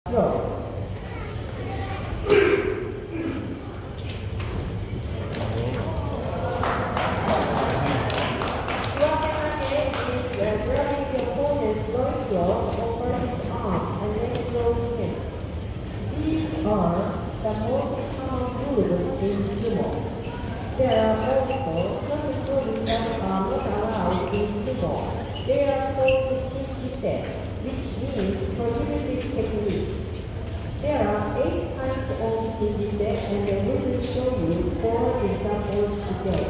Roll. The most common moves in sumo. There are also some moves that are not allowed in sumo. They are called kinjite, which means prohibited technique. There are 8 kinds of kinjite, and we will show you 4 examples today.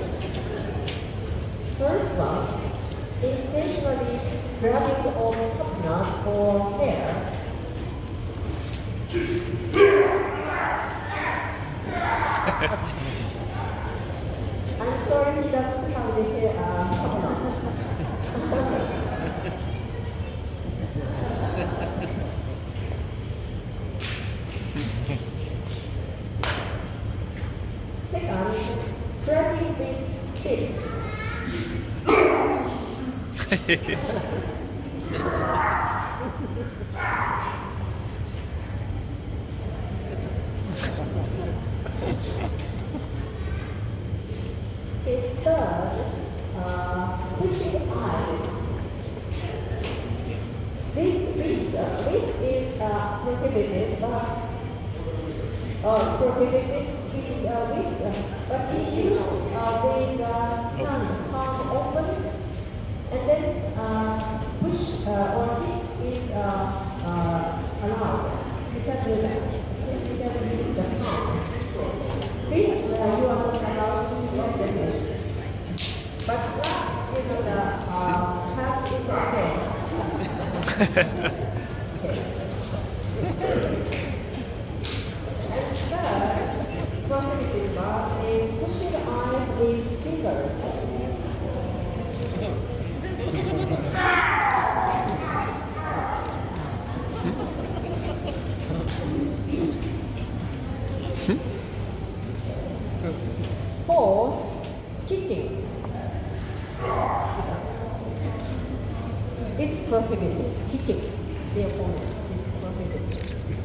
First one, intentionally grabbing of top knot or hair. I'm sorry he doesn't have the hair top knot. Second, striking with fist. Third, pushing eye. This is prohibited, but prohibited is wrist. But if you with palm open and then push or hit is allowed. You can do that. You can use the palm. This you are not allowed to use the head. But that, you know, the hat is okay. And third, prohibited part is pushing the eyes with fingers. Fourth, kicking. It's prohibited. Kicking the opponent is prohibited.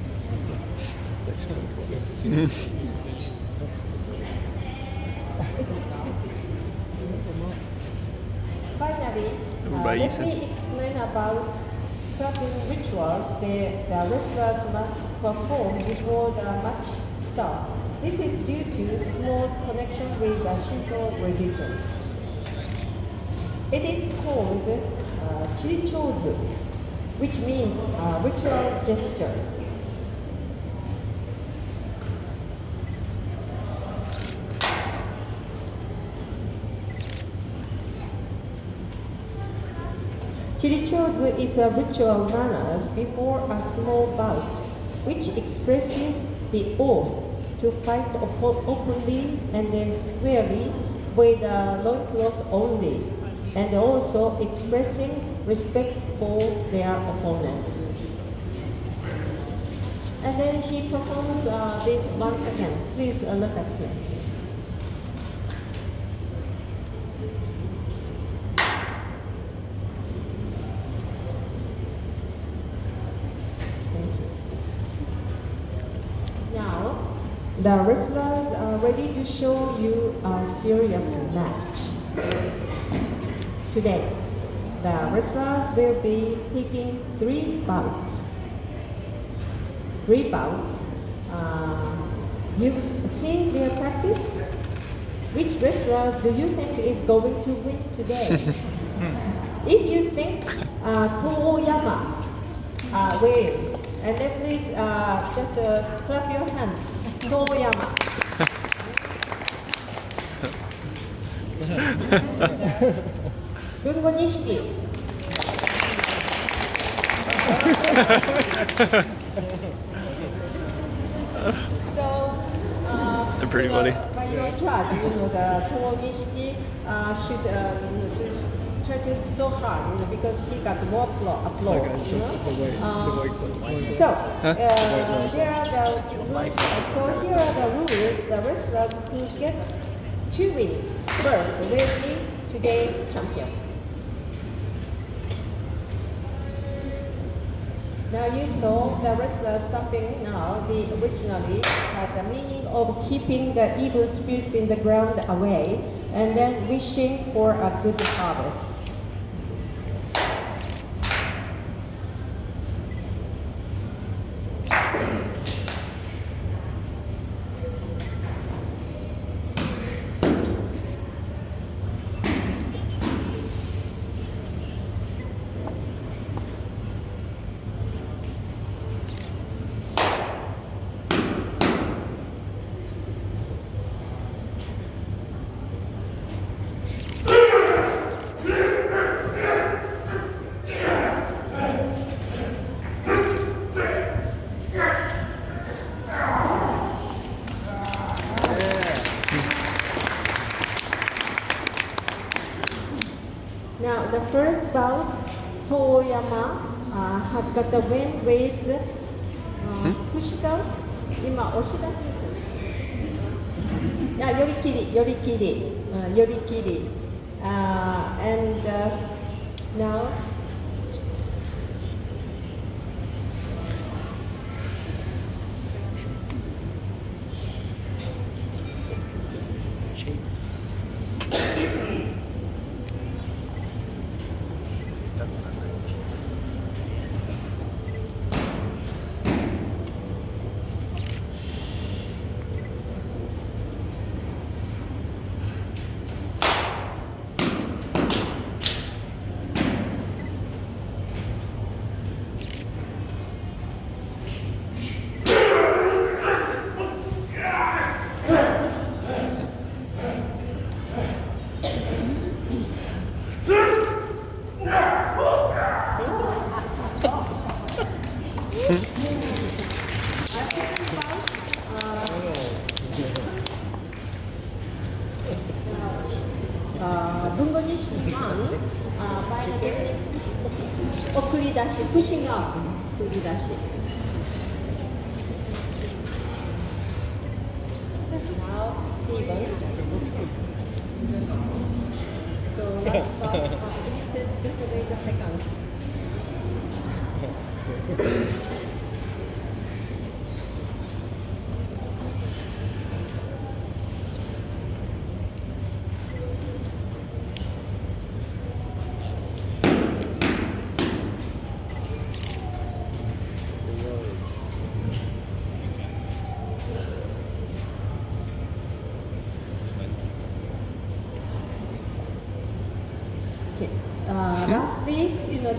Finally, let me explain about certain rituals the wrestlers must perform before the match starts. This is due to Sumo's connection with the Shinto religion. It is called Chirichozu, which means ritual gesture. Chirichozu is a ritual manners before a small bout, which expresses the oath to fight openly and squarely with a loincloth only, and also expressing respect for their opponent. And then he performs this once again. Please look at him. The wrestlers are ready to show you a serious match. Today, the wrestlers will be taking 3 bouts. 3 bouts. You've seen their practice? Which wrestlers do you think is going to win today? If you think Tomoyama will, and then please just clap your hands. Tomoyama. Bungo Nishiki. So, pretty funny. By your judge, you know, the Tomo Nishiki should try to so hard, you know, because he got more applause, you know. So, here are the rules. So here are the rules. The wrestler who get 2 wins first will be today's champion. Now you saw the wrestler stomping now, the originally had the meaning of keeping the evil spirits in the ground away and then wishing for a good harvest. Now the first bout, Toyama has got the win with push out. 今押し出しです。あ、寄り切り、寄り切り、寄り切り。And now. by the technique 送り出し、pushing up 送り出し。Now even. So last pass, just wait a second.